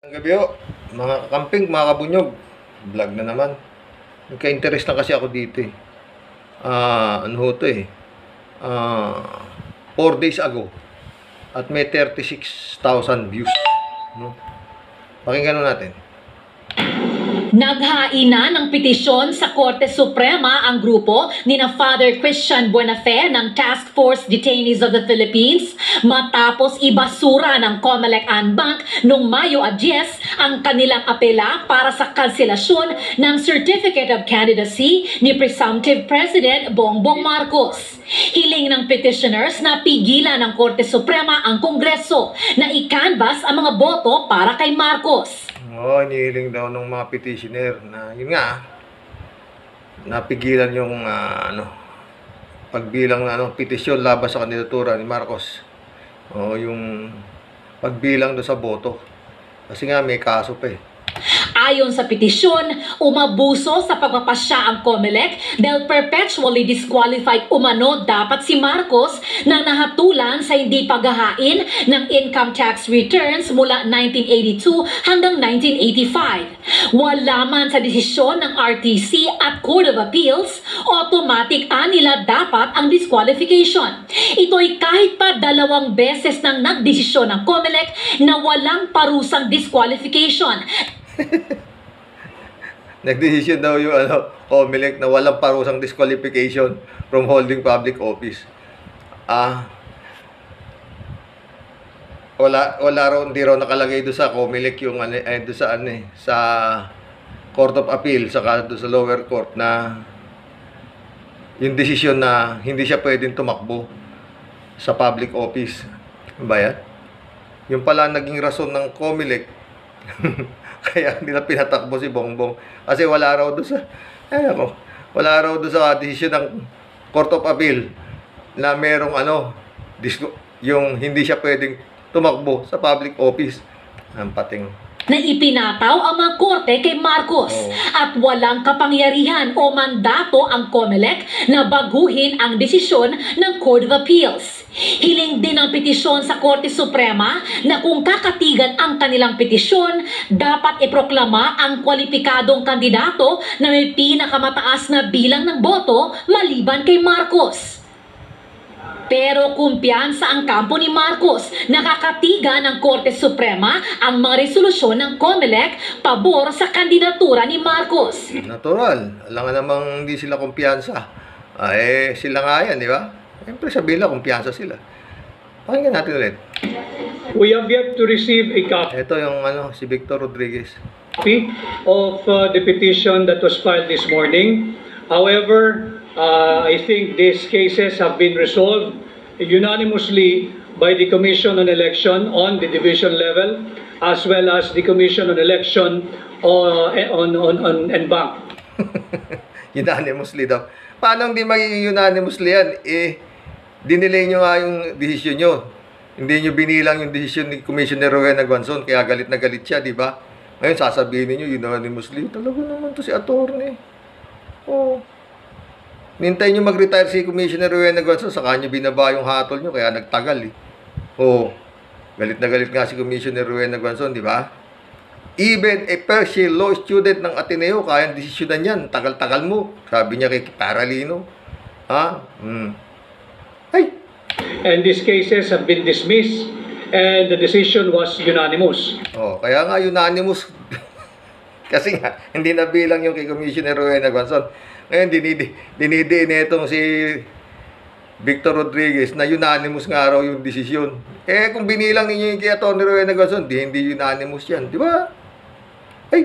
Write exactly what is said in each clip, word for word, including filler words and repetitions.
Ang gabi ho, mga kakamping, mga kabunyog, vlog na naman. Nagka-interest na kasi ako dito eh. Ah, ano ho to eh. Ah, four days ago. At may thirty-six thousand views. No? Pakinggan natin. Naghaina ng petisyon sa Korte Suprema ang grupo ni na Father Christian Buenafe ng Task Force Detainees of the Philippines matapos ibasura ng Comelec Bank noong Mayo diyes ang kanilang apela para sa kanselasyon ng Certificate of Candidacy ni Presumptive President Bongbong Marcos. Hiling ng petitioners na pigilan ng Korte Suprema ang Kongreso na i-canvass ang mga boto para kay Marcos. Oo, oh, inihiling daw ng mga petitioner na yun nga, napigilan yung uh, ano, pagbilang ng ano, petisyon laban sa kandidatura ni Marcos. O oh, yung pagbilang do sa boto. Kasi nga may kaso pa eh. Ayon sa petisyon, umabuso sa pagpapasya ang Comelec dahil perpetually disqualified umano dapat si Marcos na nahatulan sa hindi paghahain ng income tax returns mula nineteen eighty-two hanggang nineteen eighty-five. Wala man sa desisyon ng R T C at Court of Appeals, automatic anila dapat ang disqualification. Ito'y kahit pa dalawang beses nang nagdesisyon ng Comelec na walang parusang disqualification. Nagdesisyon daw yung ano, Comelec na walang parusang disqualification from holding public office. Ah, wala wala raw, hindi raw nakalagay do sa Comelec yung ano, eh, do sa ano eh, sa Court of Appeal, saka do sa lower court na yung desisyon na hindi siya pwedeng tumakbo sa public office. Ba yan? Yung pala naging rason ng Comelec kaya hindi na pinatakbo si Bongbong kasi wala raw doon sa ay ako, wala raw doon sa desisyon ng Court of Appeal na merong ano yung hindi siya pwedeng tumakbo sa public office. Ang pating Na ipinataw ang mga korte kay Marcos oh. at walang kapangyarihan o mandato ang Comelec na baguhin ang desisyon ng Court of Appeals. Hiling din ang petisyon sa Korte Suprema na kung kakatigan ang kanilang petisyon, dapat iproklama ang kwalipikadong kandidato na may pinakamataas na bilang ng boto maliban kay Marcos. Pero kumpiyansa ang kampo ni Marcos, nakakatiga ng Korte Suprema ang mga resolusyon ng Comelec pabor sa kandidatura ni Marcos. Natural. Alam nga namang hindi sila kumpiyansa. Ah, eh, sila nga yan, di ba? Siyempre sabihin lang, kumpiyansa sila. Pakinggan natin ulit. We have yet to receive a copy Ito yung ano, si Victor Rodriguez. of uh, the petition that was filed this morning. However, uh, I think these cases have been resolved unanimously by the Commission on Election on the division level, as well as the Commission on Election uh, on on on and bank. Unanimously daw. Paano hindi magiging unanimously yan? Eh, dinilay nyo nga yung desisyon nyo. Hindi nyo binilang yung desisyon ni Commissioner Rowena Guanzon, kaya galit na galit siya, di ba? Ngayon, sasabihin niyo unanimously. Talaga naman to si attorney. Oh. Nintay nyo mag-retire si Commissioner Rowena Guanzon, saka nyo binaba yung hatol nyo, kaya nagtagal eh. Oh, galit na galit nga si Commissioner Rowena Guanzon, di ba? Even a first year law student ng Ateneo, kaya desisyonan yan, tagal-tagal mo. Sabi niya kay Paralino. Ha? Hmm. Ay! And these cases have been dismissed and the decision was unanimous. Oh, kaya nga unanimous. Kasi nga, hindi na bilang yung kay Commissioner Rowena Guanzon. Ngayon, dinidi, dinidiin itong si Victor Rodriguez na unanimous nga raw yung desisyon. Eh, kung binilang ninyo yung kay Atty. Rowena Guanzon, di, hindi unanimous yan. Di ba? Ay!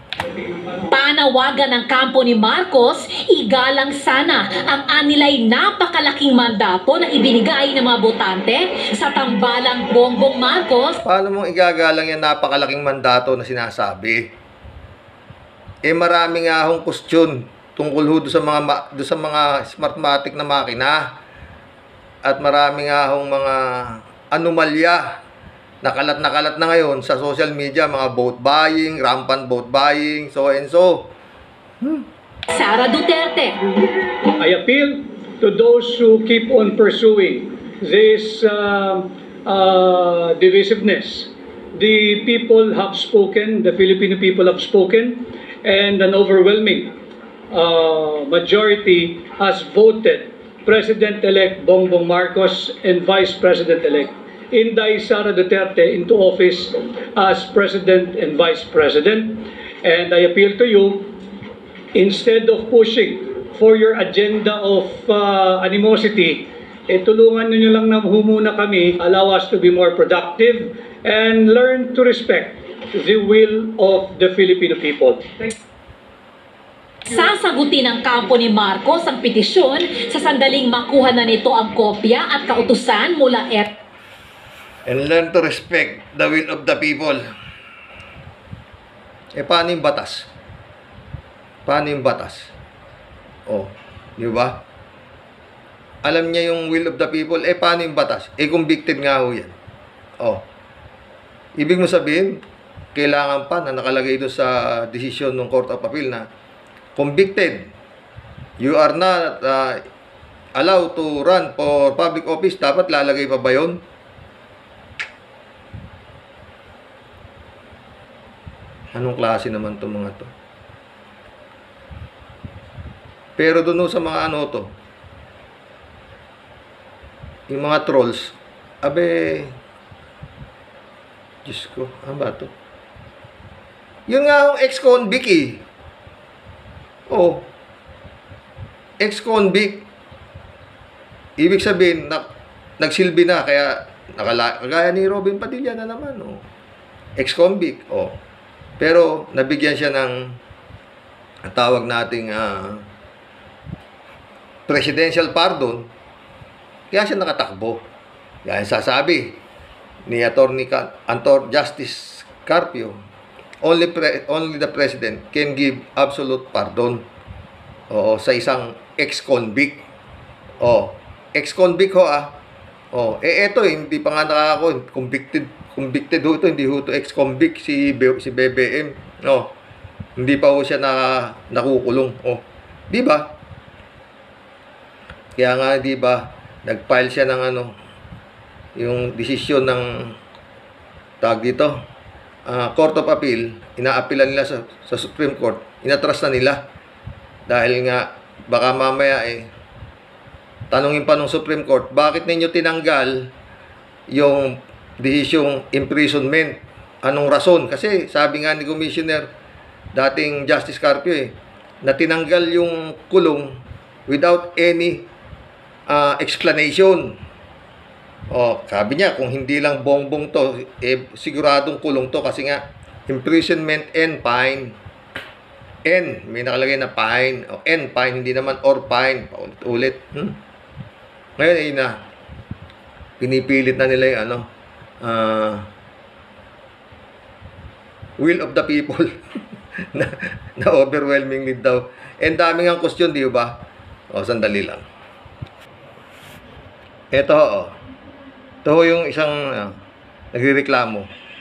Panawagan ng kampo ni Marcos, igalang sana ang anilay napakalaking mandato na ibinigay ng mga botante sa tambalang Bongbong Marcos. Paano mong igagalang yan napakalaking mandato na sinasabi? Eh, marami nga akong question tungkol ho sa mga do sa mga smartmatic na makina. At marami nga akong mga anomalya nakalat na kalat na ngayon sa social media, mga vote buying, rampant vote buying, so and so. Hmm. Sara Duterte. I appeal to those who keep on pursuing this uh, uh, divisiveness the people have spoken, the Filipino people have spoken, and an overwhelming uh, majority has voted President-elect Bongbong Marcos and Vice President-elect Inday Sara Duterte into office as President and Vice President. And I appeal to you, instead of pushing for your agenda of uh, animosity, eh, tulungan niyo lang na humuna kami, allow us to be more productive, and learn to respect the will of the Filipino people. Thank you. Sasagutin ng kampo ni Marcos ang petisyon sa sandaling makuha na nito ang kopya at kautusan mula et And learn to respect the will of the people. Eh, paano yung batas? Paano yung batas? Oh, di ba? Alam niya yung will of the people. Eh, paano yung batas? Eh, convicted nga ho yan. Oh. Ibig mo sabihin, kailangan pa na nakalagay doon sa desisyon ng Court of Appeal na convicted. You are not uh, allowed to run for public office. Dapat lalagay pa ba yun? Anong klase naman itong mga to? Pero doon sa mga ano to, yung mga trolls, abe, Diyos ko, ano ba to? Yun nga ang ex-convict eh. Oh, ex-convict. Ibig sabihin, na, nagsilbi na, kaya, nakala, kagaya ni Robin Padilla na naman, oh. Ex-convict, oh. Pero, nabigyan siya ng, ang tawag nating, uh, presidential pardon, kaya siya nakatakbo. Yan sasabi ni Attorney Antor Justice Carpio, only pre, only the president can give absolute pardon. Oo, sa isang ex-convict. Oh, ex-convict ho ah. Oh, eh eto hindi pa nga nakako convicted, convicted ho ito, hindi ho ito ex-convict si si B B M. No. Hindi pa ho siya na nakukulong. Oh, di ba? Kaya nga, di ba, nag-file siya ng ano, yung desisyon ng tag dito, uh, Court of Appeal, inaapilan nila sa, sa Supreme Court, inatras na nila. Dahil nga, baka mamaya eh, tanungin pa ng Supreme Court, bakit ninyo tinanggal yung desisyong imprisonment? Anong rason? Kasi sabi nga ni Commissioner, dating Justice Carpio eh, na tinanggal yung kulong without any Uh, explanation. Oh, sabi niya kung hindi lang bongbong to, eh siguradong kulong to kasi nga imprisonment and fine. N, may nakalagay na fine. O, N, fine, hindi naman or fine. Paulit-ulit. Hmm? Ngayon ay na pinipilit na nila yung ano, uh, will of the people na, na overwhelmingly daw. And daming ang question, di ba? O, sandali lang. Ito, oh. Ito yung isang uh, nagrereklamo.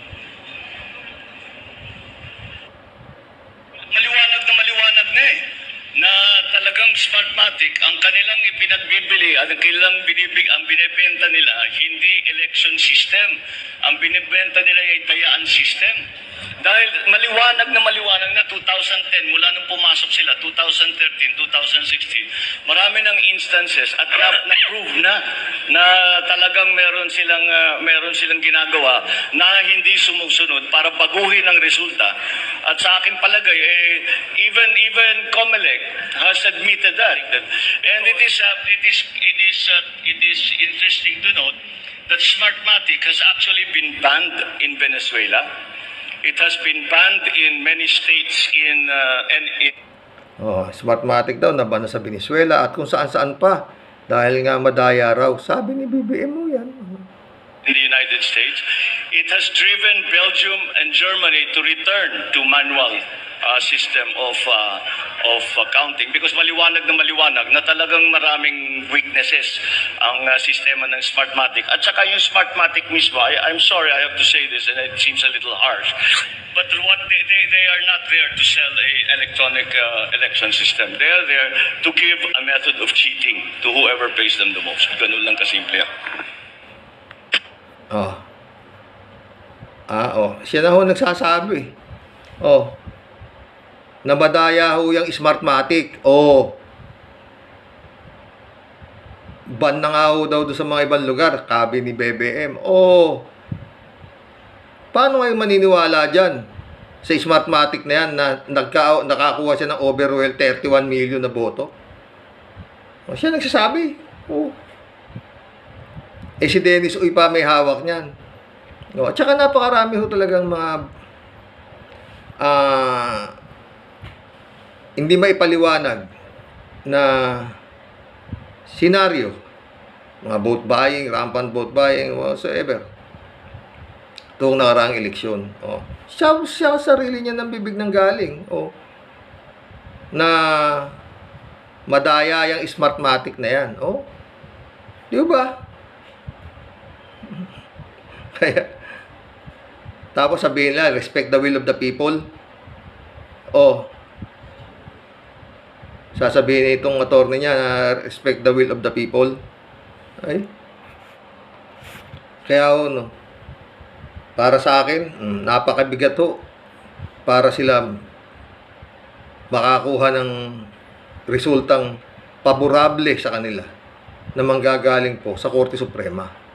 Maliwanag na maliwanag na eh, na talagang Smartmatic, ang kanilang ipinagbibili at ang kanilang binibig, ang binibenta nila, hindi election system. Ang binibenta nila ay dayaan system. Dahil maliwanag na maliwanag na two thousand ten, mula nung pumasok sila, two thousand thirteen, two thousand sixteen, marami ng instances at na-prove na na talagang meron silang uh, meron silang ginagawa na hindi sumusunod para baguhin ang resulta. At sa akin palagay, eh, even even COMELEC has admitted that. And it is uh, it is it is uh, it is interesting to note that Smartmatic has actually been banned in Venezuela. It has been banned in many states in uh, and in Oh, Smartmatic daw naban na sa Venezuela at kung saan-saan pa dahil nga madaya raw. Sabi ni B B M mo yan. in the United States. It has driven Belgium and Germany to return to manual uh, system of uh, of accounting because maliwanag na maliwanag na talagang maraming weaknesses ang uh, sistema ng Smartmatic. At saka yung Smartmatic mismo, I, I'm sorry I have to say this and it seems a little harsh, but what they, they, they are not there to sell a electronic uh, election system. They are there to give a method of cheating to whoever pays them the most. Ganun lang kasimple. Oh. Ah, oh, siya na ho nagsasabi. Oh, na madaya ho yung Smartmatic. Oh, ban na nga ho daw doon sa mga ibang lugar, kabi ni B B M. Oh, paano kayo maniniwala dyan sa Smartmatic na yan na nagka, nakakuha siya ng overall thirty-one million na boto? Oh, siya nagsasabi. Oh. Eh si Dennis Uy pa may hawak niyan. No, at saka napakarami ho talagang mga uh, hindi maipaliwanag na senaryo, mga vote buying, rampant vote buying, whatsoever. Itong nakaraang eleksyon. Oh. Siya, siya sarili niya ng bibig ng galing. Oh. Na madaya yung Smartmatic na yan. Oh. Di ba? Kaya tapos sabihin nila, respect the will of the people. Oh. Sasabihin itong attorney niya na respect the will of the people. Ay. Kaya ho, no. Para sa akin, mm, napakabigat ho. Para sila makakuha ng resultang paborable sa kanila na manggagaling po sa Korte Suprema.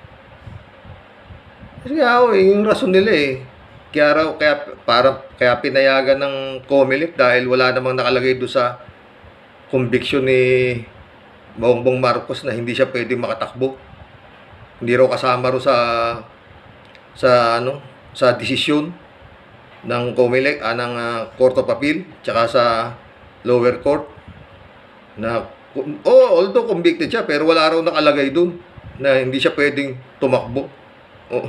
Kasi nga ho, yung rason nila eh. Kaya raw, kaya, para, kaya pinayagan ng COMELEC dahil wala namang nakalagay doon sa conviction ni Bongbong Marcos na hindi siya pwedeng makatakbo. Hindi raw kasama raw sa sa ano, sa desisyon ng COMELEC, ah, ng uh, Court of Appeal, tsaka sa lower court na oh, although convicted siya pero wala raw nakalagay doon na hindi siya pwedeng tumakbo. Oh.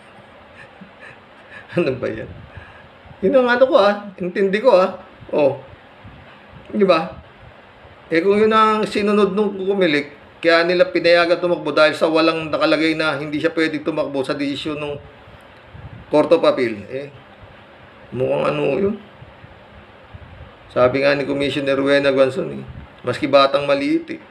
Ano ba yan? Yun ang ano ko ah. Intindi ko ah. Oh. Di ba? Eh kung yun ang sinunod nung COMELEC, kaya nila pinayagan tumakbo dahil sa walang nakalagay na hindi siya pwedeng tumakbo sa desisyon ng Court of Appeal. Eh, mukhang ano yun. Sabi nga ni Commissioner Rowena Guanzon eh, maski batang maliit eh.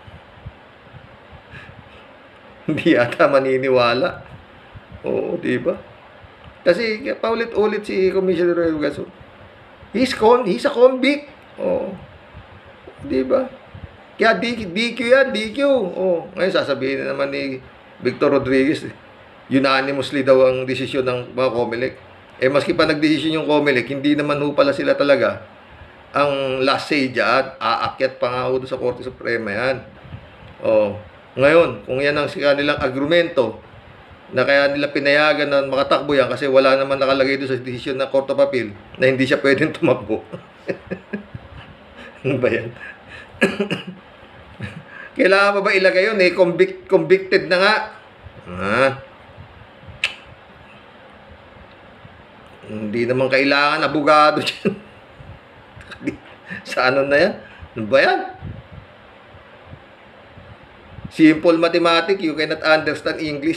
Hindi yata maniniwala. Oo, di ba? Kasi paulit-ulit si Commissioner Roy Gaso. He's con, he's a convict. Oo. Di ba? Kaya D, DQ yan, D Q. Oo. Ngayon sasabihin na naman ni Victor Rodriguez, unanimously daw ang desisyon ng mga COMELEC. Eh maski pa nagdesisyon yung COMELEC, hindi naman ho pala sila talaga ang last say dyan. Aakyat pa nga ho sa Korte Suprema yan. Oo. Ngayon, kung yan ang kanilang agrumento, na kaya nila pinayagan na makatakbo yan kasi wala naman nakalagay doon sa desisyon ng Court of Appeal na hindi siya pwedeng tumakbo. Ano ba yan? Kailangan pa ba ilagay yun? Eh, convict, convicted na nga. Ah. Hindi naman kailangan abogado dyan. Sa ano na yan? Ano ba yan? Simple mathematics, you cannot understand English.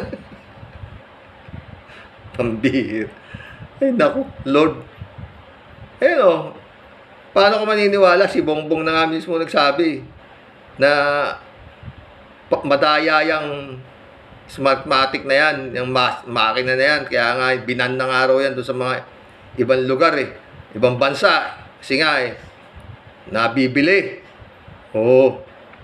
Pambihir. Ay, naku, Lord. Ayun o. Paano ko maniniwala? Si Bongbong na nga mismo nagsabi na madaya yung Smartmatic na yan, yung makina na yan. Kaya nga, binan na nga raw yan doon sa mga ibang lugar eh. Ibang bansa. Kasi nga eh, nabibili. Oo.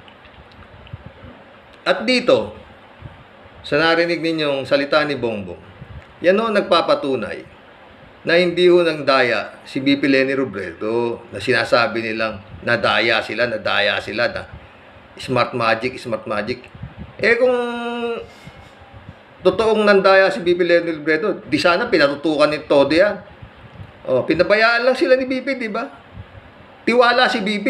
At dito, sa narinig ninyong salita ni Bongbong, yan o nagpapatunay na hindi ho nang daya si B P Leni Robredo na sinasabi nilang nadaya sila, nadaya sila na smart magic, smart magic. Eh kung totoong nandaya si B P Leni Robredo, di sana pinatutukan ni todo yan. O, pinabayaan lang sila ni B P, di ba? Tiwala si B P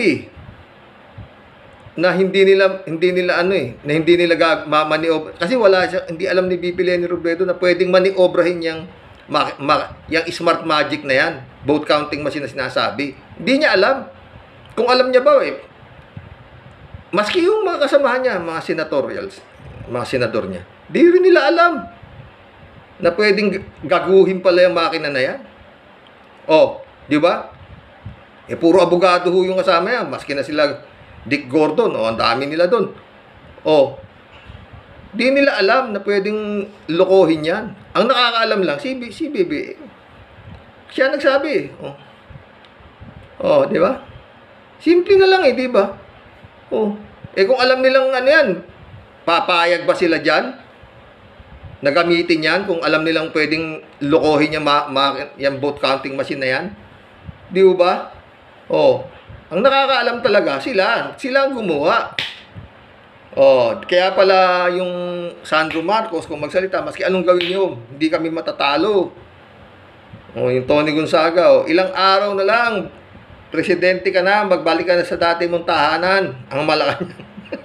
na hindi nila hindi nila ano eh, na hindi nila mamaniobra kasi wala siya, hindi alam ni B P Leni Robredo na pwedeng maniobrahin yang ma, ma, yang smart magic na yan, vote counting machine na sinasabi. Hindi niya alam. Kung alam niya ba eh, maski yung mga kasamahan niya, mga senatorials, mga senador niya, di rin nila alam na pwedeng gaguhin pala yung makina na yan. Oh, di ba? Eh puro abogado ho yung kasama yan, maski na sila Dick Gordon, oh, ang dami nila doon. Oh. Di nila alam na pwedeng lokohin yan. Ang nakakaalam lang, si, B- si B B M. Siya nagsabi. Oh, oh di ba? Simple na lang eh, di ba? Oh. Eh kung alam nilang ano yan, papayag ba sila dyan? Nagamitin yan kung alam nilang pwedeng lokohin yung, ma- ma- yung vote counting machine na yan? Di ba? Oh. Ang nakakaalam talaga, sila. Sila ang gumawa. Oh, kaya pala yung Sandro Marcos kung magsalita, maski anong gawin niyo, hindi kami matatalo. Oh, yung Tony Gonzaga, oh, ilang araw na lang, presidente ka na, magbalik ka na sa dati mong tahanan. Ang Malacanang.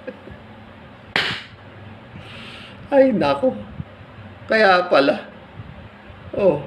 Ay, nako. Kaya pala. Oh.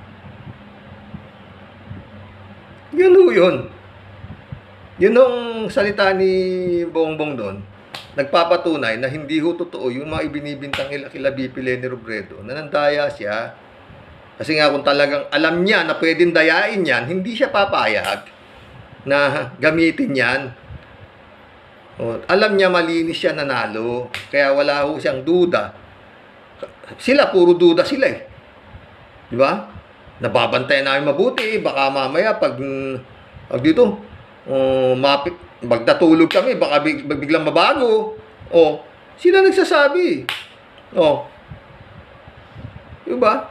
Yun o yun. Yun ang salita ni Bongbong doon. Nagpapatunay na hindi ho totoo yung mga ibinibintang nila kila B P Leni Robredo na nandaya siya. Kasi nga kung talagang alam niya na pwedeng dayain yan, hindi siya papayag na gamitin yan. O, alam niya malinis siya nanalo. Kaya wala ho siyang duda. Sila, puro duda sila eh. Di ba? Nababantayan namin mabuti. Baka mamaya pag, pag dito, uh, mapit, magdatulog kami, baka big, biglang mabago. O, sila nagsasabi. O, diba?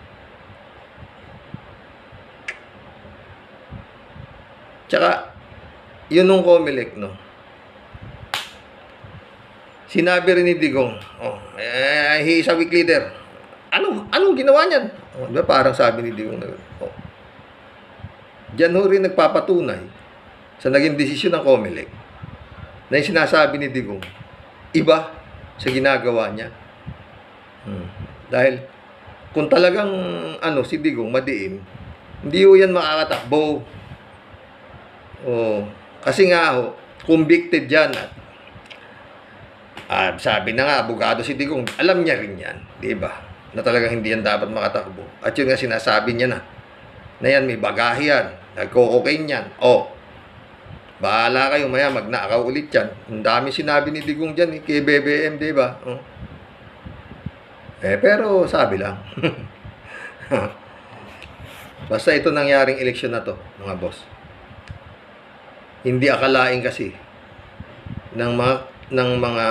Tsaka, yun nung Comelec, no? Sinabi rin ni Digong, oh, eh, he is a weak leader. Ano? Anong ginawa niyan? Oh, diba? Parang sabi ni Digong, oh. Diyan ho rin nagpapatunay sa naging desisyon ng Comelec na yung sinasabi ni Digong iba sa ginagawa niya. Hmm. Dahil kung talagang ano si Digong madiin, hindi ho yan makakatakbo. Oh, kasi nga ho, convicted yan at ah, sabi na nga, abogado si Digong, alam niya rin yan, di ba? Na talagang hindi yan dapat makatakbo. At yun nga sinasabi niya na, na yan may bagahe yan, nagko-cocaine yan. Oh, bahala kayo, maya magnakaw ulit yan. Ang dami sinabi ni Digong dyan, eh, kay B B M, di ba? Oh. Eh, pero sabi lang. Basta ito nangyaring eleksyon na to, mga boss. Hindi akalain kasi ng mga, ng mga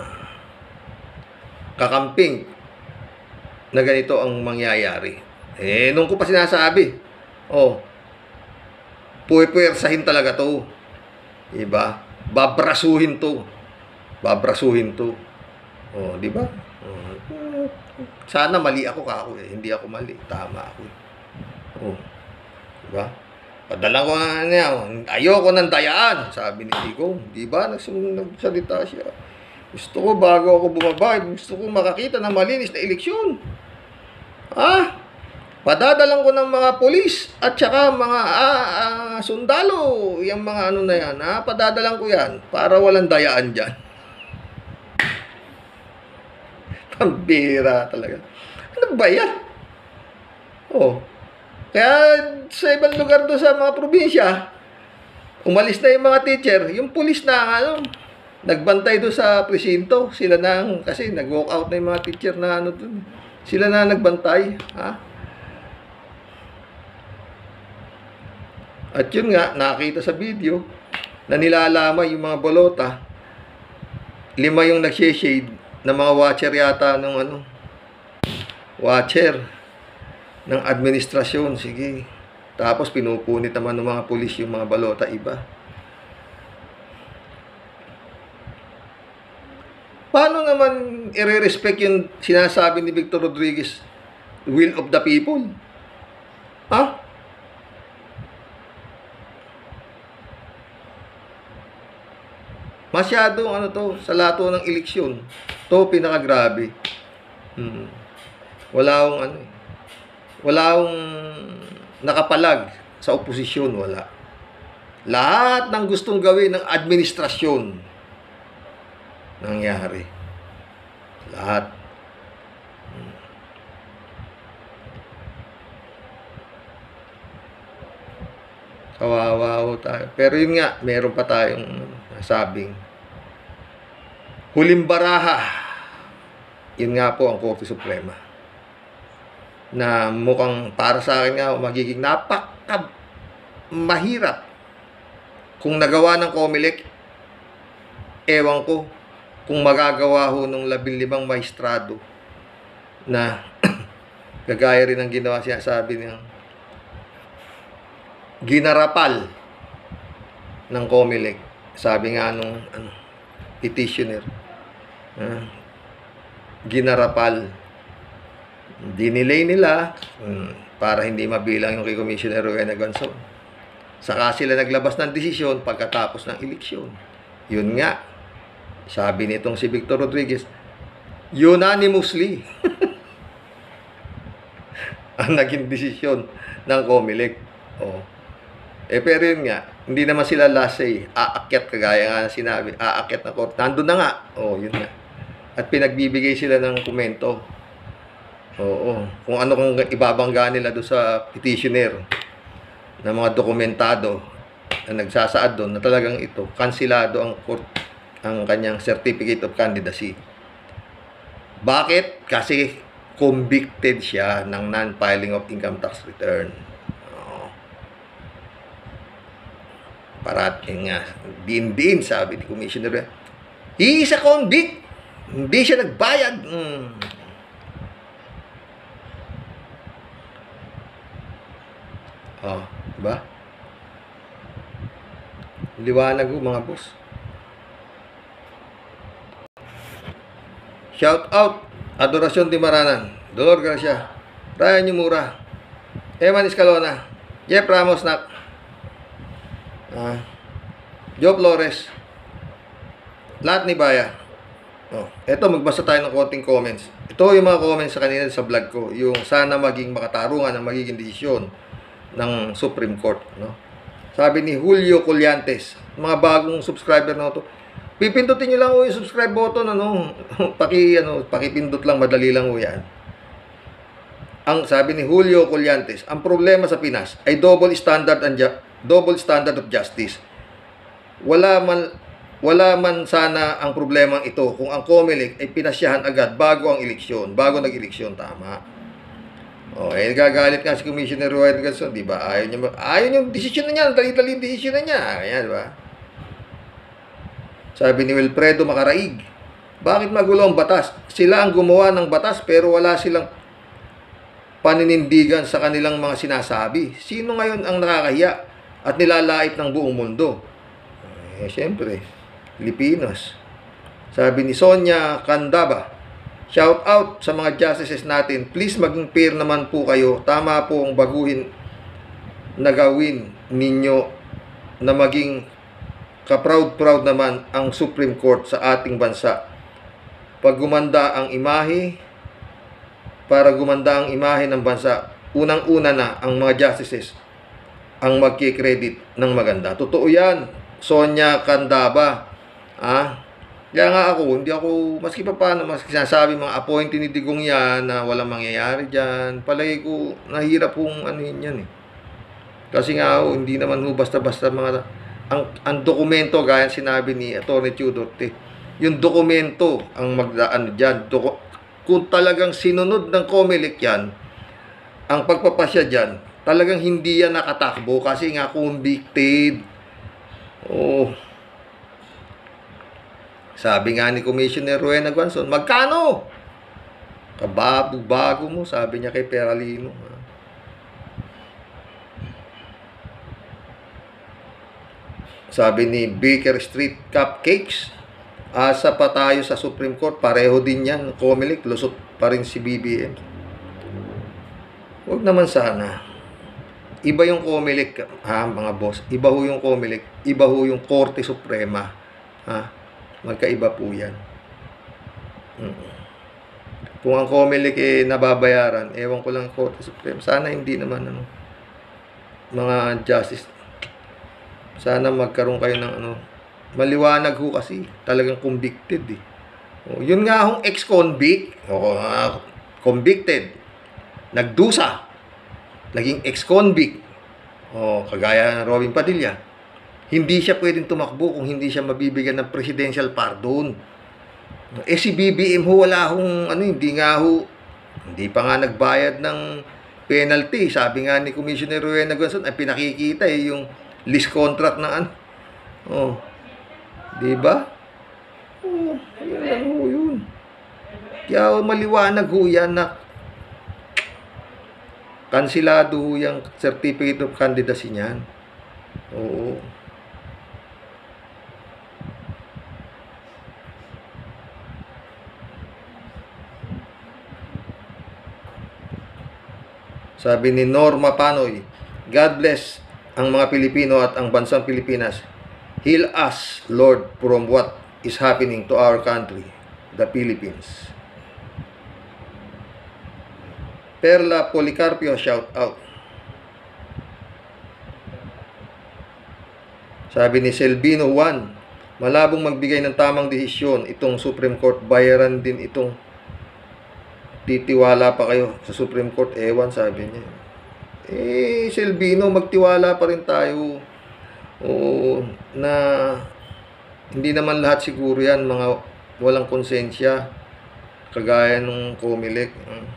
kakamping na ganito ang mangyayari. Eh, nung ko pa sinasabi, oh, puwersahin talaga to. Diba? Babrasuhin to. Babrasuhin to. Oh, di ba? Oh. Sana mali ako ka ako eh. Hindi ako mali. Tama ako eh. Oh. Di ba? Padalang ko na niya. Ayoko ng dayaan. Sabi ni Digong. Di ba? Nagsalita siya. Gusto ko bago ako bumaba. Gusto ko makakita ng malinis na eleksyon. Ah? Padadalang ko ng mga polis at saka mga ah, ah, sundalo, yung mga ano na yan, ha? Padadalang ko yan para walang dayaan dyan. Pambira talaga. Ano ba yan? Oh. Kaya sa ibang lugar doon sa mga probinsya, umalis na yung mga teacher, yung polis na ano, nagbantay doon sa presinto, sila na, kasi nag-walk out na yung mga teacher na ano doon. Sila na nagbantay, ha? At yun nga, nakita sa video na nilalamay yung mga bolota. Lima yung nag-shade na mga watcher yata ng ano, watcher ng administrasyon. Sige. Tapos pinupunit naman ng mga pulis yung mga balota iba. Paano naman i-respect yung sinasabi ni Victor Rodriguez, will of the people? Ha? Masyadong ano to, sa lato ng eleksyon. To pinakagrabe. Hmm. Wala akong ano. Wala akong nakapalag sa oposisyon, wala. Lahat ng gustong gawin ng administrasyon nangyari. Lahat. Hmm. Kawawa ho tayo. Pero yun nga, meron pa tayong sabing huling baraha yun nga po ang Korte Suprema. Na mukhang para sa akin nga magiging napaka mahirap kung nagawa ng COMELEC, ewan ko kung magagawa ho ng labing limang maestrado na gagaya rin ang ginawa siya sabi ng ginarapal ng COMELEC. Sabi nga nung ano, petitioner, uh, ginarapal. Dinilay nila um, para hindi mabilang yung kay Commissioner Rowena Gonzon. Saka sila naglabas ng desisyon pagkatapos ng eleksyon. Yun nga, sabi nitong si Victor Rodriguez, unanimously ang naging desisyon ng COMELEC. Oh. Eh pero yun nga, hindi naman sila last say, aakyat kagaya nga na sinabi, aakyat na court. Nandun na nga. Oh, yun nga. At pinagbibigay sila ng komento. Oo. Kung ano kung ibabangga nila doon sa petitioner na mga dokumentado na nagsasaad doon na talagang ito, kansilado ang court, ang kanyang certificate of candidacy. Bakit? Kasi convicted siya ng non-filing of income tax return. Oo. Parating nga, din-din sabi ni Commissioner, he is a convict. Hindi siya nagbayad. Hmm. Oh, diba? Liwanag ho, mga boss. Shout out, Adorasyon Timaranan, Dolor Garcia, Ryan Yumura, Eman Escalona, Jeff Ramos Nak, uh, Joe Flores, lahat ni Baya. Oh, eto, magbasa tayo ng konting comments. Ito yung mga comments sa kanina sa vlog ko, yung sana maging makatarungan ang magiging desisyon ng Supreme Court, no? Sabi ni Julio Colliantes, mga bagong subscriber na ito, pipindutin niyo lang o yung subscribe button, ano, paki, ano, pakipindot lang, madali lang o yan. Ang sabi ni Julio Colliantes, ang problema sa Pinas ay double standard and double standard of justice. Wala man wala man sana ang problemang ito kung ang COMELEC ay pinasyahan agad bago ang eleksyon, bago nag-eleksyon, tama. Oh, eh gagalit nga si Commissioner Rowena Gonzon, di ba? Ayaw niya, ayaw yung desisyon na niya, dali-dali yung desisyon na niya. Ayan, di ba? Sabi ni Wilfredo Macaraig, bakit magulo ang batas? Sila ang gumawa ng batas pero wala silang paninindigan sa kanilang mga sinasabi. Sino ngayon ang nakakahiya at nilalait ng buong mundo? Eh, siyempre, Filipinos. Sabi ni Sonia Candaba, shout out sa mga justices natin. Please maging fair naman po kayo. Tama po ang baguhin na gawin ninyo na maging ka-proud-proud naman ang Supreme Court sa ating bansa. Pag gumanda ang imahe, para gumanda ang imahe ng bansa, unang-una na ang mga justices ang magkikredit ng maganda. Totoo yan, Sonia Candaba. Ah, kaya nga ako, hindi ako, maski pa paano, maski sinasabi mga appointee ni Digong yan na walang mangyayari dyan, palagi ko, nahirap pong ano yan eh. Kasi nga ako, hindi naman ho basta-basta mga, ang, ang dokumento, gaya sinabi ni Atty. Tudor, yung dokumento ang magdaan dyan. Doku, kung talagang sinunod ng COMELEC yan, ang pagpapasya dyan, talagang hindi yan nakatakbo kasi nga convicted. Oh, sabi nga ni Commissioner Rowena Gonzon, magkano? Kabago-bago mo, sabi niya kay Peralino. Sabi ni Baker Street Cupcakes, asa pa tayo sa Supreme Court, pareho din yan, COMELEC, lusot pa rin si B B M. Huwag naman sana. Iba yung COMELEC, ha, mga boss. Iba ho yung COMELEC, iba ho yung Korte Suprema. Ha? Magkaiba po yan. Mm-mm. Kung ang COMELEC eh nababayaran, ewan ko lang Korte Suprema. Sana hindi naman ano, mga justice. Sana magkaroon kayo ng ano, maliwanag ho kasi. Talagang convicted eh. O, yun nga hong ex-convict, o, uh, convicted, nagdusa, naging ex-convict, o, kagaya ng Robin Padilla. Hindi siya pwedeng tumakbo kung hindi siya mabibigyan ng presidential pardon. Eh si B B M ho, wala hong, ano, hindi nga ho, hindi pa nga nagbayad ng penalty. Sabi nga ni Commissioner Rowena Gonzon, ay pinakikita eh, yung lease contract na ano. Oh, di ba? Oh, yun lang ho yun. Kaya maliwanag ho yan na kansilado ho yung certificate of candidacy niyan. Oo. Sabi ni Norma Panoy, God bless ang mga Pilipino at ang bansang Pilipinas. Heal us, Lord, from what is happening to our country, the Philippines. Perla Policarpio, shout out. Sabi ni Selvino Juan, malabong magbigay ng tamang desisyon itong Supreme Court, bayaran din itong titiwala pa kayo sa Supreme Court, ewan, sabi niya. Eh, Selvino, magtiwala pa rin tayo. Oo, na hindi naman lahat siguro yan, mga walang konsensya, kagaya nung Comelec.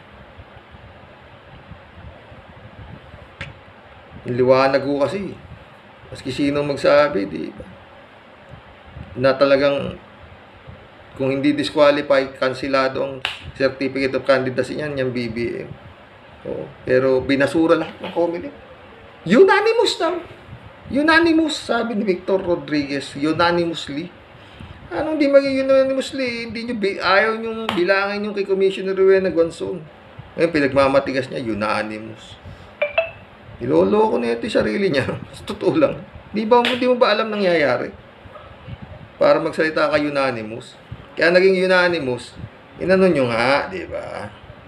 Liwanag ko kasi. Maski sino magsabi, di ba? Na talagang kung hindi disqualified, kansilado ang certificate of candidacy niyan, yung B B M. Oh, pero binasura lahat ng Comelec. Unanimous daw. Unanimous, sabi ni Victor Rodriguez. Unanimously. Anong di maging unanimously? Hindi nyo, ayaw nyo bilangin yung kay Commissioner Rowena Gonzon. Ngayon, pinagmamatigas niya, unanimous. Niloloko na ito yung sarili niya. Sa totoo lang. Di ba, di mo ba alam nangyayari? Para magsalita ka unanimous. Kaya naging unanimous, inano nyo nga, di ba?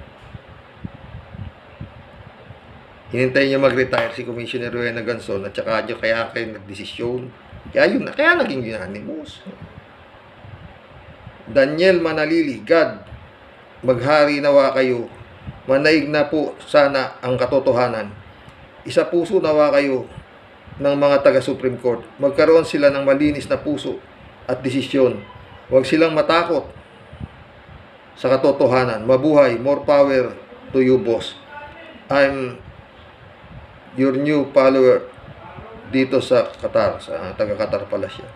Hinintay niya mag-retire si Commissioner Rowena Gonzon at saka nyo kaya kayo nagdesisyon. Kaya yun, kaya naging unanimous. Daniel Manalili, God, maghari nawa kayo. Manaig na po sana ang katotohanan. Isa puso nawa kayo ng mga taga-Supreme Court. Magkaroon sila ng malinis na puso at desisyon. Huwag silang matakot sa katotohanan. Mabuhay, more power to you, boss. I'm your new follower dito sa Qatar, sa taga-Qatar pala siya.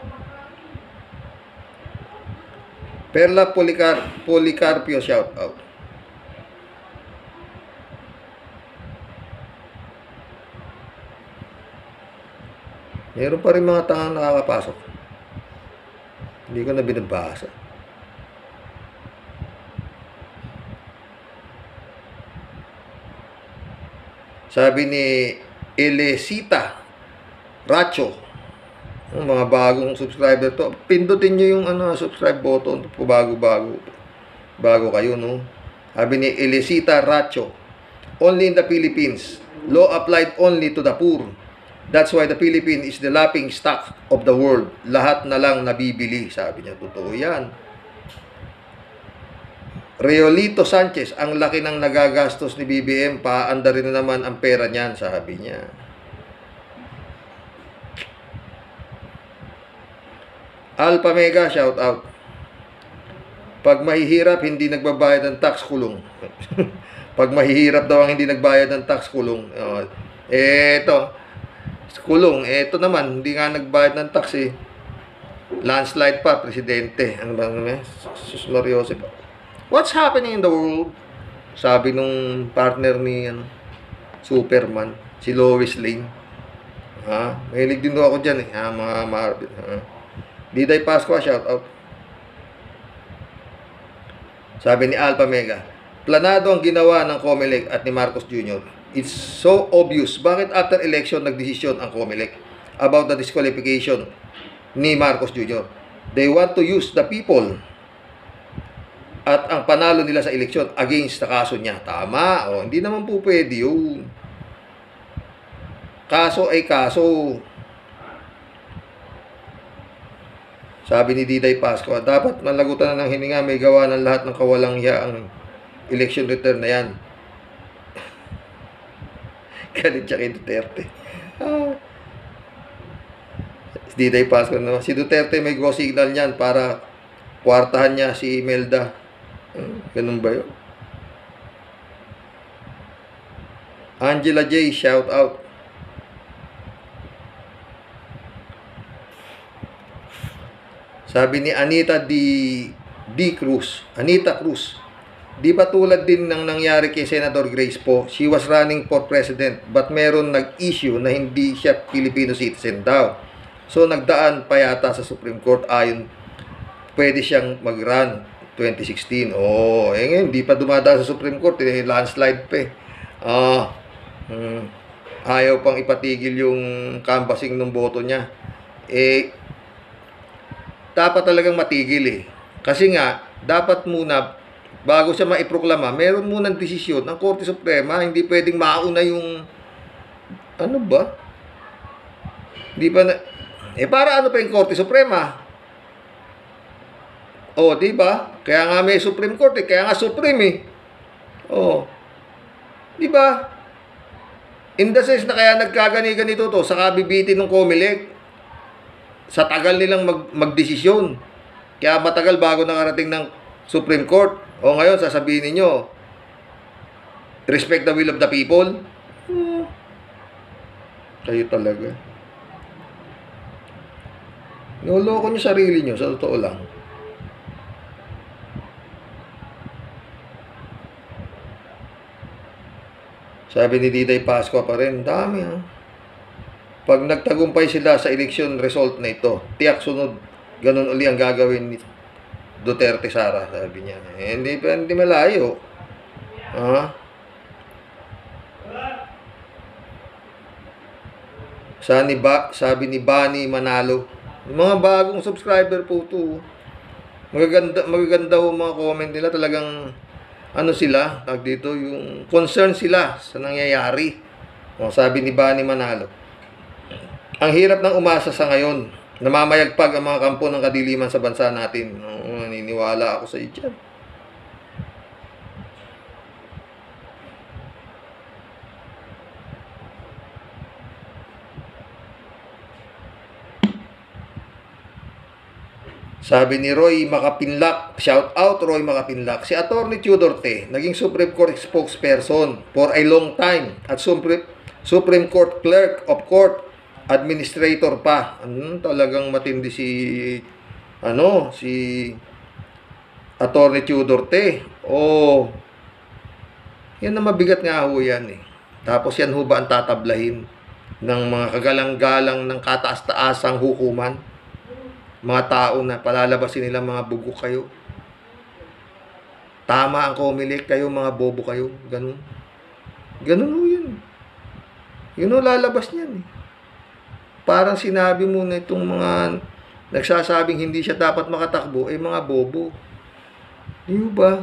Perla Policar Policarpio, shout out. Meron pa rin mga tangang nakakapasok. Hindi ko na binabasa. Sabi ni Elesita Racho, ang mga bagong subscriber to, pindutin nyo yung ano, subscribe button po bago-bago. Bago kayo, no? Sabi ni Elesita Racho, only in the Philippines, law applied only to the poor. That's why the Philippines is the laughing stock of the world. Lahat na lang nabibili. Sabi niya, totoo yan. Reolito Sanchez, ang laki ng nagagastos ni B B M, paanda rin na naman ang pera niyan, sabi niya. Alpha Mega, shout out. Pag mahihirap, hindi nagbabayad ng tax, kulong. Pag mahihirap daw ang hindi nagbayad ng tax, kulong. Uh, eto, kulong. Eto naman, hindi nga nagbayad ng tax eh. Landslide pa, presidente. Ano ba naman? Susmaryoso pa. What's happening in the world? Sabi nung partner ni ano, Superman, si Lois Lane. Ha? Mahilig din daw ako dyan eh. Ha, mga Marvel. Ha? Diday Pasqua, shout out. Sabi ni Alpha Mega, planado ang ginawa ng Comelec at ni Marcos Junior It's so obvious. Bakit after election nagdesisyon ang Comelec about the disqualification ni Marcos Junior? They want to use the people at ang panalo nila sa eleksyon against sa kaso niya. Tama. O, hindi naman po pwede yun. Kaso ay kaso. Sabi ni Diday Pasqua, dapat malagutan na ng hininga, may gawa ng lahat ng kawalang hiya ang election return na yan. Galit siya kay Duterte. Ah. Si Diday Pasqua, no? Si Duterte may go signal niyan para kwartahan niya si Imelda. Hmm, ganun ba yun? Angela J, shout out. Sabi ni Anita D. D. Cruz, Anita Cruz, di ba tulad din ng nangyari kay Senator Grace po, she was running for president but meron nag-issue na hindi siya Filipino citizen daw. So nagdaan pa yata sa Supreme Court ayon pwede siyang mag-run twenty sixteen. Oh, eh ngayon, di pa dumadaan sa Supreme Court, eh, landslide pa eh. Ah, hmm, ayaw pang ipatigil yung canvassing ng boto niya. Eh, dapat talagang matigil eh. Kasi nga, dapat muna, bago siya maiproklama, meron munang desisyon ng Korte Suprema. Hindi pwedeng mauna yung, ano ba? Hindi pa na, eh para ano pa yung Korte Suprema? Oh, di ba? Kaya nga may Supreme Court eh, kaya nga Supreme eh. Oh. Di ba? In the sense na kaya nagkagani-ganito to, sa kabibitin ng COMELEC, sa tagal nilang mag magdesisyon. Kaya matagal bago nakarating ng Supreme Court. O ngayon, sasabihin niyo, respect the will of the people. Hmm. Kayo talaga. Niloloko niyo sarili niyo, sa totoo lang. Sabi ni Diday Pascua pa rin, dami ha. Pag nagtagumpay sila sa election result na ito, tiyak sunod, ganun uli ang gagawin ni Duterte Sara, sabi niya. Eh, hindi, hindi malayo. Ha? Sabi, ba, sabi ni Bani Manalo, yung mga bagong subscriber po to, magaganda, magaganda ho mga comment nila, talagang ano sila, tag dito, yung concern sila sa nangyayari. O, sabi ni Bani Manalo, ang hirap ng umasa sa ngayon, namamayagpag ang mga kampo ng kadiliman sa bansa natin. Oo, naniniwala ako sa iyo dyan. Sabi ni Roy Makapinlak, shout out Roy Makapinlak, si Attorney Tudor Te, naging Supreme Court spokesperson for a long time at Supreme, Supreme Court Clerk of Court Administrator pa. Ano, talagang matindi si ano, si Attorney Tudor Te. Oh, yan na mabigat nga ho yan eh. Tapos yan ho ba ang tatablahin ng mga kagalang-galang ng kataas-taasang hukuman? Mga tao na palalabasin nila mga bugo kayo. Tama ang COMELEC, kayo mga bobo kayo. Ganun. Ganun ho yan. Yun ho lalabas niyan eh. Parang sinabi mo na itong mga nagsasabing hindi siya dapat makatakbo, eh mga bobo. Di ba?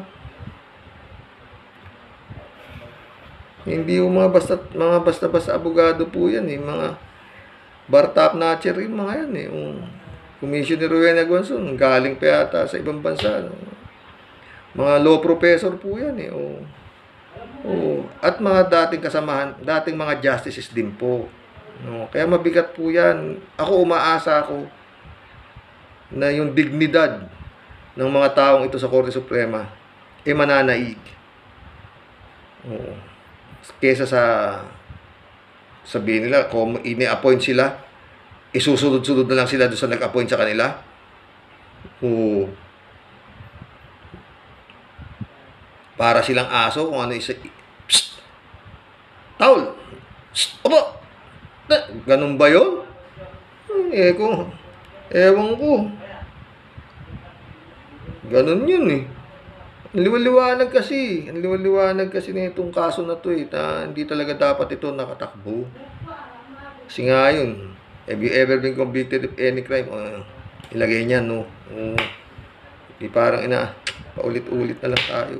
Hindi yung mga basta mga basta-basta abogado po yan eh, mga bar-top notcher yung mga yan eh. Um, Commissioner Rowena Guanzon, galing pa yata sa ibang bansa. No? Mga law professor po yan eh. Oh. Oh. At mga dating kasamahan, dating mga justices din po. No, kaya mabigat po yan. Ako umaasa ako na yung dignidad ng mga taong ito sa Korte Suprema ay mananaig. Oo. Kesa sa sabihin nila, kung ini-appoint sila, isusunod-sunod na lang sila doon sa nag-appoint sa kanila. Oo. Para silang aso kung ano isa. Psst! Taul! Psst! Opo! Ganun ba yun? Eh, kung, ewan ko. Ganun yun eh. Ang liwaliwanag kasi. Ang liwaliwanag kasi na itong kaso na to eh. Ta, hindi talaga dapat ito nakatakbo. Kasi nga yun, have you ever been convicted of any crime? Uh, ilagay niya, no? Uh, di parang ina, paulit-ulit na lang tayo.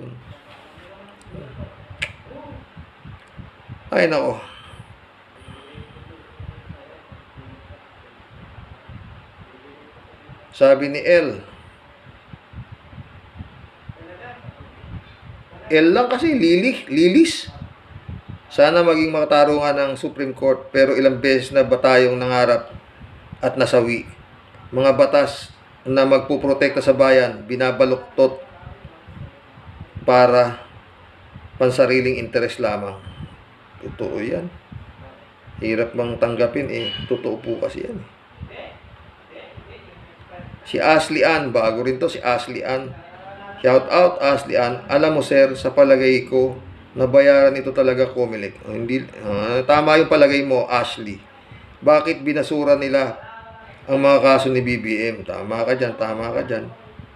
Ay, nako. Sabi ni L. L lang kasi, lilis, lilis. Sana maging makatarungan ng Supreme Court, pero ilang beses na ba tayong nangarap at nasawi. Mga batas na magpuprotekta sa bayan, binabaluktot para pansariling interes lamang. Totoo yan. Hirap mang tanggapin eh. Totoo po kasi yan. Si Ashley Ann, bago rin to si Ashley Ann. Shout out Ashley Ann. Alam mo sir, sa palagay ko, nabayaran ito talaga Comelec. Oh, hindi, uh, tama yung palagay mo, Ashley. Bakit binasura nila ang mga kaso ni B B M? Tama ka dyan, tama ka dyan.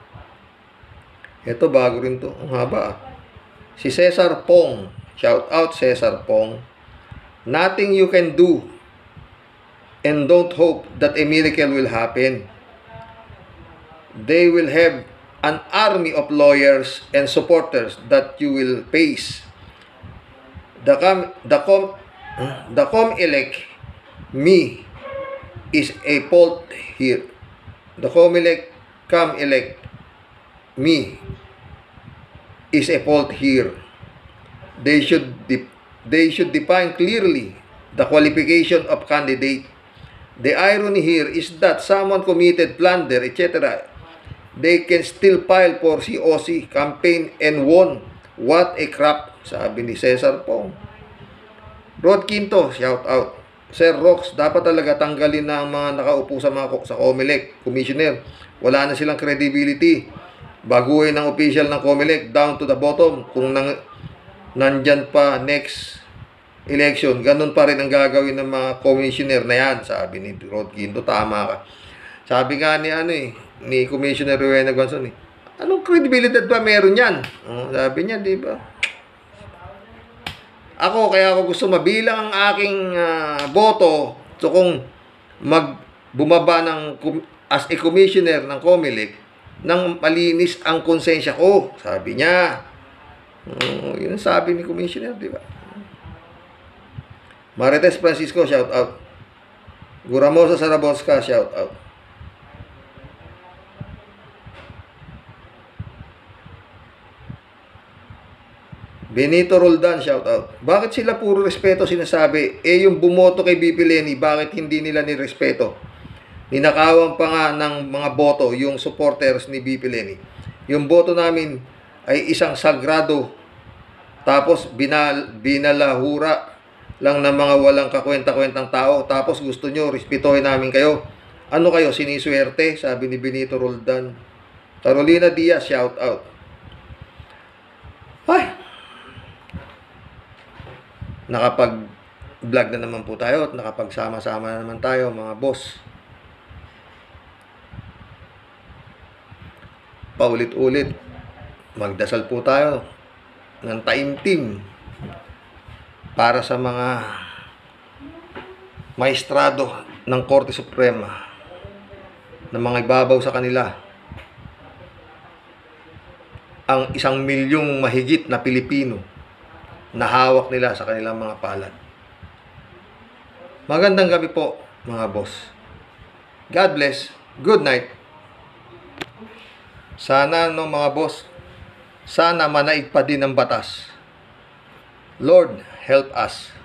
Ito, bago rin to. Ang haba. Si Cesar Pong. Shout out Cesar Pong. Nothing you can do and don't hope that a miracle will happen. They will have an army of lawyers and supporters that you will face. The com the com the COMELEC me is a fault here. The COMELEC COMELEC me is a fault here. They should de they should define clearly the qualification of candidate. The irony here is that someone committed plunder, et cetera. They can still file for C O C campaign and won. What a crap, sabi ni Cesar Pong. Rod Quinto, shout out. Sir Rox, dapat talaga tanggalin na ang mga nakaupo sa mga sa COMELEC, Commissioner. Wala na silang credibility. Baguhin ang official ng COMELEC down to the bottom. Kung nang, nandyan pa next election, ganun pa rin ang gagawin ng mga commissioner na yan, sabi ni Rod Quinto. Tama ka. Sabi nga ni ano eh, ni Commissioner Rowena Gonzon eh, anong credibility ba meron yan? Oh, sabi niya, di ba? Ako, kaya ako gusto mabilang ang aking uh, boto. So kung mag bumaba ng as a commissioner ng COMELEC, nang malinis ang konsensya ko, sabi niya. Oh, yun ang sabi ni Commissioner, di ba? Marites Francisco, shout out. Guramosa Saraboska, shout out. Benito Roldan, shout out. Bakit sila puro respeto sinasabi? Eh yung bumoto kay B P Leni, bakit hindi nila nirespeto? Ninakawan pa nga ng mga boto yung supporters ni B P Leni. Yung boto namin ay isang sagrado, tapos binal, binalahura lang ng mga walang kakwenta-kwentang tao, tapos gusto nyo respetuhin namin kayo. Ano kayo, siniswerte? Sabi ni Benito Roldan. Carolina Diaz, shout out. Ay, nakapag-vlog na naman po tayo at nakapagsama-sama na naman tayo mga boss. Paulit-ulit, magdasal po tayo ng taimtim para sa mga maestrado ng Korte Suprema na mga ibabaw sa kanila ang isang milyong mahigit na Pilipino na hawak nila sa kanilang mga palad. Magandang gabi po, mga boss. God bless. Good night. Sana, no, mga boss, sana manaig pa din ang batas. Lord, help us.